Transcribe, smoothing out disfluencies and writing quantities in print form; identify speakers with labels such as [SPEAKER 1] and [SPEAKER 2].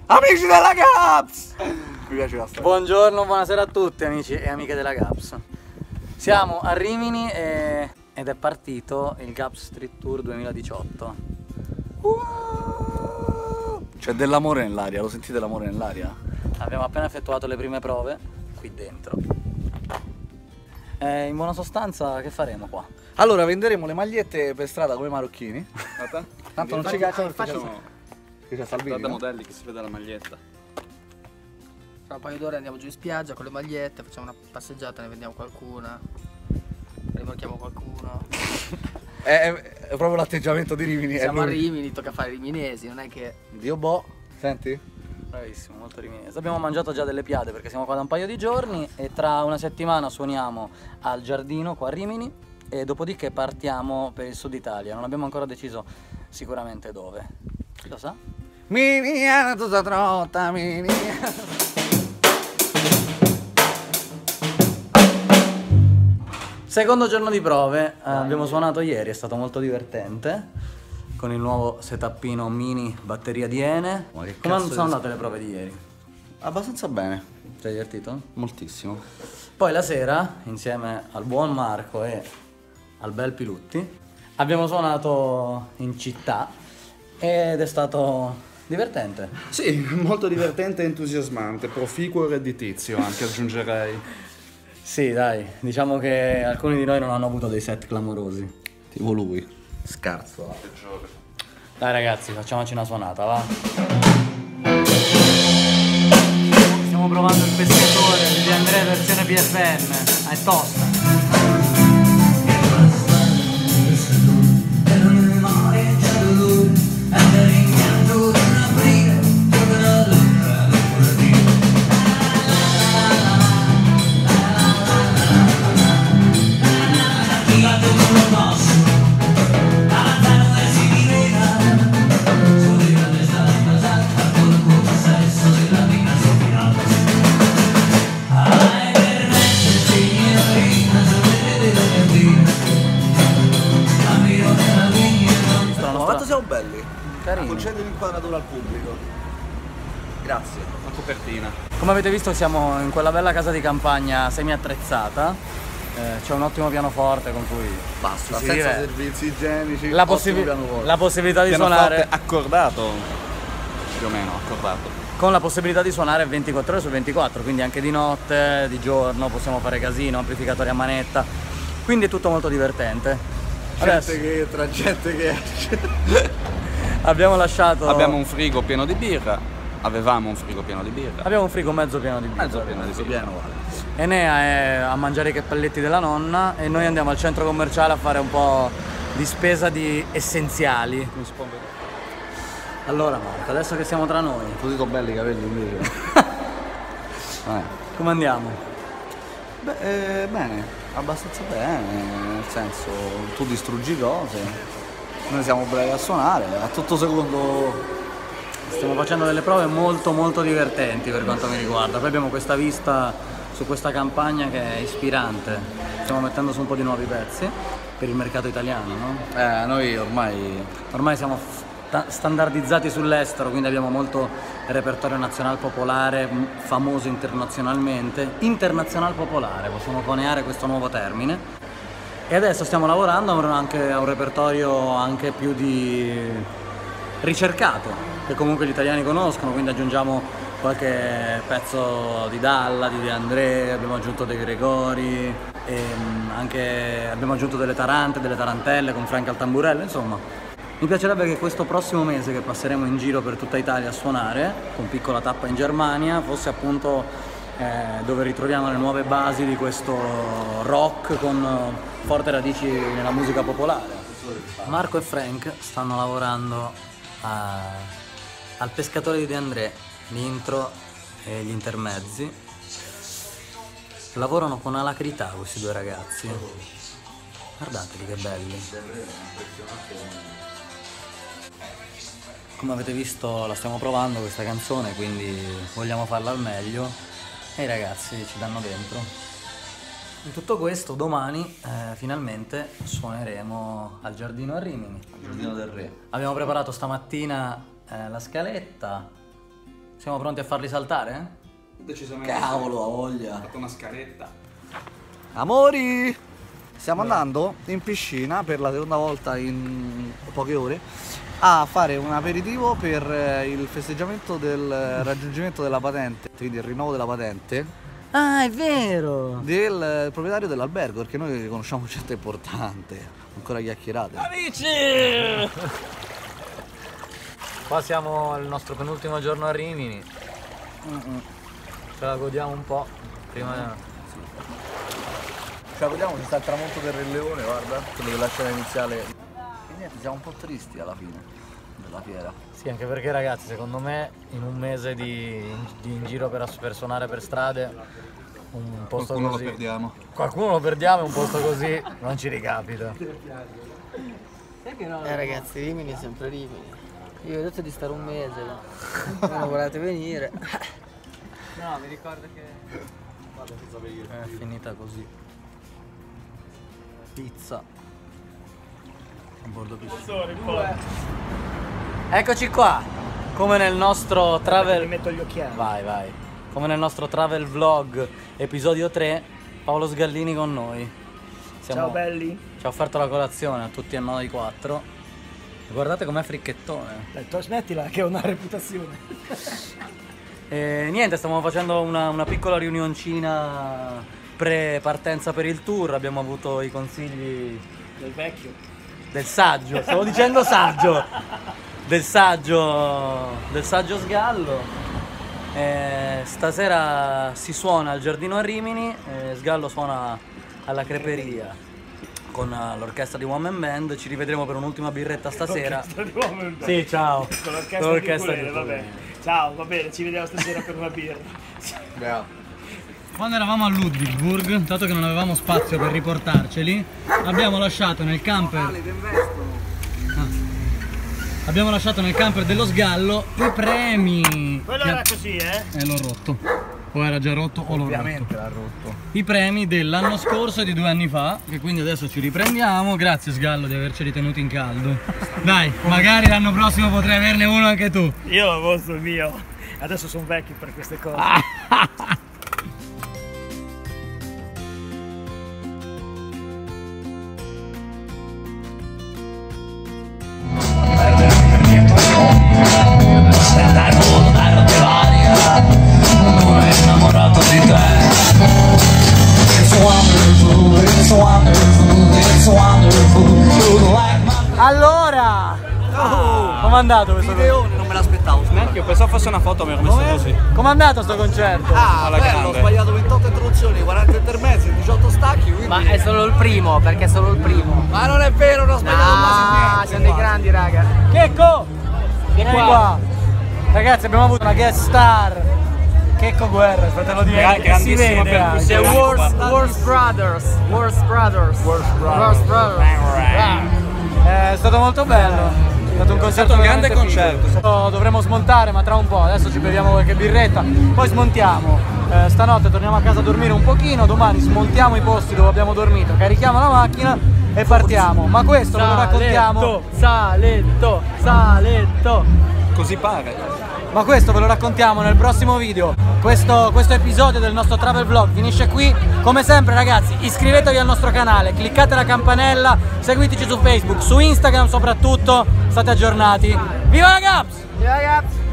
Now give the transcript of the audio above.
[SPEAKER 1] Amici della Gaps! Mi piace la storia.
[SPEAKER 2] Buongiorno, buonasera a tutti amici e amiche della Gaps. Siamo a Rimini ed è partito il Gaps Street Tour 2018.
[SPEAKER 1] C'è dell'amore nell'aria, lo sentite l'amore nell'aria?
[SPEAKER 2] Abbiamo appena effettuato le prime prove qui dentro. In buona sostanza che faremo qua?
[SPEAKER 1] Allora venderemo le magliette per strada come marocchini. Tanto non ci cacciano perché c'è Salvini.
[SPEAKER 3] Guarda modelli che si vede la maglietta.
[SPEAKER 4] Tra un paio d'ore andiamo giù in spiaggia con le magliette, facciamo una passeggiata, ne vendiamo qualcuna, rimorchiamo qualcuno.
[SPEAKER 1] È proprio l'atteggiamento di Rimini.
[SPEAKER 4] Siamo a Rimini, tocca fare i riminesi, non è che...
[SPEAKER 1] Dio boh, senti?
[SPEAKER 2] Bravissimo, molto riminese. Abbiamo mangiato già delle piade perché siamo qua da un paio di giorni e tra una settimana suoniamo al Giardino qua a Rimini e dopodiché partiamo per il sud Italia. Non abbiamo ancora deciso sicuramente dove. Chi lo sa?
[SPEAKER 1] Miniana tutta trotta, miniana.
[SPEAKER 2] Secondo giorno di prove, abbiamo suonato ieri, è stato molto divertente con il nuovo setupino mini batteria di Ene.
[SPEAKER 1] Ma che
[SPEAKER 2] Come
[SPEAKER 1] cazzo
[SPEAKER 2] sono
[SPEAKER 1] di-
[SPEAKER 2] andate le prove di ieri?
[SPEAKER 1] Abbastanza bene,
[SPEAKER 2] Ti hai divertito?
[SPEAKER 1] moltissimo.
[SPEAKER 2] Poi la sera, insieme al buon Marco e al bel Pilutti, abbiamo suonato in città ed è stato divertente.
[SPEAKER 3] Sì, molto divertente e entusiasmante, proficuo e redditizio anche aggiungerei.
[SPEAKER 2] Sì, dai, diciamo che alcuni di noi non hanno avuto dei set clamorosi.
[SPEAKER 1] Tipo lui. Scarso.
[SPEAKER 2] Dai ragazzi, facciamoci una suonata, va? Stiamo provando il pescatore di Andrea versione PFM, è tosta.
[SPEAKER 1] Quanto siamo belli.
[SPEAKER 2] Carino.
[SPEAKER 1] Concedi l'inquadratura al pubblico. Grazie.
[SPEAKER 3] La copertina.
[SPEAKER 2] Come avete visto siamo in quella bella casa di campagna semi attrezzata, c'è un ottimo pianoforte con cui
[SPEAKER 1] Basta,
[SPEAKER 2] si
[SPEAKER 1] senza
[SPEAKER 2] diverte.
[SPEAKER 1] servizi igienici.
[SPEAKER 2] La,
[SPEAKER 1] ottimo pianoforte.
[SPEAKER 2] la possibilità di
[SPEAKER 3] Pianoforte
[SPEAKER 2] suonare
[SPEAKER 3] accordato, più o meno accordato.
[SPEAKER 2] con la possibilità di suonare 24 ore su 24, quindi anche di notte, di giorno possiamo fare casino, amplificatori a manetta, quindi è tutto molto divertente. Adesso
[SPEAKER 1] Gente che entra, gente che esce.
[SPEAKER 2] abbiamo lasciato
[SPEAKER 3] Abbiamo un frigo pieno di birra, avevamo un frigo pieno di birra.
[SPEAKER 2] abbiamo un frigo mezzo pieno di birra.
[SPEAKER 3] Mezzo pieno di birra.
[SPEAKER 1] Pieno, guarda.
[SPEAKER 2] Enea è a mangiare i cappelletti della nonna e noi andiamo al centro commerciale a fare un po' di spesa di essenziali.
[SPEAKER 3] Non si può vedere.
[SPEAKER 2] Allora Marco, adesso che siamo tra noi,
[SPEAKER 1] Tu dico belli i capelli invece.
[SPEAKER 2] come andiamo?
[SPEAKER 1] Beh, bene, abbastanza bene, nel senso tu distruggi cose, noi siamo bravi a suonare, a tutto secondo.
[SPEAKER 2] Stiamo facendo delle prove molto molto divertenti per quanto mi riguarda. Poi abbiamo questa vista su questa campagna che è ispirante. Stiamo mettendo su un po' di nuovi pezzi per il mercato italiano, no?
[SPEAKER 1] Noi ormai
[SPEAKER 2] Ormai siamo standardizzati sull'estero, quindi abbiamo molto repertorio nazionale popolare, famoso internazionalmente. Internazional popolare, possiamo coniare questo nuovo termine. E adesso stiamo lavorando anche a un repertorio anche più di ricercato, che comunque gli italiani conoscono, quindi aggiungiamo qualche pezzo di Dalla, di De André, abbiamo aggiunto dei Gregori, e anche abbiamo aggiunto delle tarante, delle tarantelle con Frank al tamburello, insomma. Mi piacerebbe che questo prossimo mese che passeremo in giro per tutta Italia a suonare, con piccola tappa in Germania, fosse appunto dove ritroviamo le nuove basi di questo rock con forti radici nella musica popolare. Marco e Frank stanno lavorando al pescatore di De André, l'intro e gli intermezzi. Lavorano con alacrità questi due ragazzi. Guardateli che belli. Come avete visto la stiamo provando questa canzone, quindi vogliamo farla al meglio e i ragazzi ci danno dentro. In tutto questo domani finalmente suoneremo al Giardino a Rimini.
[SPEAKER 1] al Giardino del Re.
[SPEAKER 2] Abbiamo preparato stamattina la scaletta Siamo pronti a farli saltare?
[SPEAKER 3] Decisamente.
[SPEAKER 1] Cavolo, ha
[SPEAKER 3] Ho
[SPEAKER 1] voglia.
[SPEAKER 3] fatto una scaletta.
[SPEAKER 1] Amori! Stiamo andando in piscina per la seconda volta in poche ore a fare un aperitivo per il festeggiamento del raggiungimento della patente, quindi il rinnovo della patente
[SPEAKER 2] Ah, è vero!
[SPEAKER 1] del proprietario dell'albergo, perché noi conosciamo gente importante, ancora chiacchierate.
[SPEAKER 2] Amici! Qua siamo al nostro penultimo giorno a Rimini. Ce la godiamo un po'. Prima...
[SPEAKER 1] Cioè, vediamo, ci sta il tramonto del Re Leone, guarda, quello della scena iniziale. E niente, siamo un po' tristi alla fine della fiera.
[SPEAKER 2] Sì, anche perché ragazzi, secondo me in un mese di in giro per suonare per strade, un posto
[SPEAKER 3] Qualcuno
[SPEAKER 2] così...
[SPEAKER 3] lo perdiamo.
[SPEAKER 2] Qualcuno lo perdiamo e un posto così non ci ricapita.
[SPEAKER 4] Ragazzi, Rimini è sempre Rimini. Io ho detto di stare un mese là. Non volete venire. No, mi ricordo che...
[SPEAKER 2] È finita così.
[SPEAKER 1] Pizza.
[SPEAKER 2] A bordo piscina. Eccoci qua, come nel nostro travel...
[SPEAKER 5] Mi metto gli occhiali.
[SPEAKER 2] Vai, vai. Come nel nostro travel vlog episodio 3, Paolo Sgallini con noi.
[SPEAKER 5] Ciao belli.
[SPEAKER 2] Ci ha offerto la colazione a tutti e noi 4. Guardate com'è fricchettone.
[SPEAKER 5] Dai, smettila che ho una reputazione.
[SPEAKER 2] E niente, stiamo facendo una piccola riunioncina pre-partenza per il tour. Abbiamo avuto i consigli
[SPEAKER 5] Del vecchio.
[SPEAKER 2] del saggio, stavo dicendo saggio, del saggio Sgallo. Stasera si suona al Giardino a Rimini, Sgallo suona alla Creperia con l'orchestra di One Man Band. Ci rivedremo per un'ultima birretta stasera. Sì, ciao.
[SPEAKER 5] Con l'orchestra di Ukulele, vabbè. Ciao, va bene, ci vediamo stasera per una birra.
[SPEAKER 2] Quando eravamo a Ludwigsburg, dato che non avevamo spazio per riportarceli, abbiamo lasciato nel camper dello Sgallo i premi.
[SPEAKER 5] Quello era così,
[SPEAKER 2] L'ho rotto. O era già rotto o l'ho
[SPEAKER 1] Ovviamente
[SPEAKER 2] rotto.
[SPEAKER 1] l'ha rotto.
[SPEAKER 2] I premi dell'anno scorso e di 2 anni fa, che quindi adesso ci riprendiamo. Grazie Sgallo di averceli tenuti in caldo. Dai, magari l'anno prossimo potrai averne uno anche tu.
[SPEAKER 5] Io ho avuto il mio. Adesso sono vecchi per queste cose.
[SPEAKER 2] Innamorato di te. Allora, com'è andato questo
[SPEAKER 1] Videone, non me l'aspettavo.
[SPEAKER 3] Neanche io pensavo fosse una foto, mi ero messo così.
[SPEAKER 2] Com'è andato sto concerto?
[SPEAKER 1] Ah, bello, ho
[SPEAKER 3] grande.
[SPEAKER 1] sbagliato 28 introduzioni, 40 intermezzi, 18 stacchi, quindi...
[SPEAKER 4] Ma è solo il primo, perché è solo il primo.
[SPEAKER 1] Ma non è vero, non ho sbagliato quasi niente.
[SPEAKER 4] siamo dei grandi, raga.
[SPEAKER 2] Checco! Vieni qua. Ragazzi, abbiamo avuto una guest star. Checco Guerra, fratello di Eri, che si
[SPEAKER 3] grandissima
[SPEAKER 2] vede anche.
[SPEAKER 4] The Worst Brothers. Worst Brothers.
[SPEAKER 2] È stato molto bello. È stato un concerto
[SPEAKER 3] un grande
[SPEAKER 2] veramente
[SPEAKER 3] concerto.
[SPEAKER 2] figo. Dovremo smontare, ma tra un po'. Adesso ci beviamo qualche birretta, poi smontiamo. Stanotte torniamo a casa a dormire un pochino, domani smontiamo i posti dove abbiamo dormito, carichiamo la macchina e partiamo. Ma questo ve lo raccontiamo.
[SPEAKER 4] Saletto.
[SPEAKER 3] Così pare.
[SPEAKER 2] Ma questo ve lo raccontiamo nel prossimo video. Questo episodio del nostro travel vlog finisce qui. Come sempre ragazzi, iscrivetevi al nostro canale, cliccate la campanella, seguiteci su Facebook, su Instagram soprattutto, state aggiornati. Viva la Gaps!
[SPEAKER 4] Ragazzi.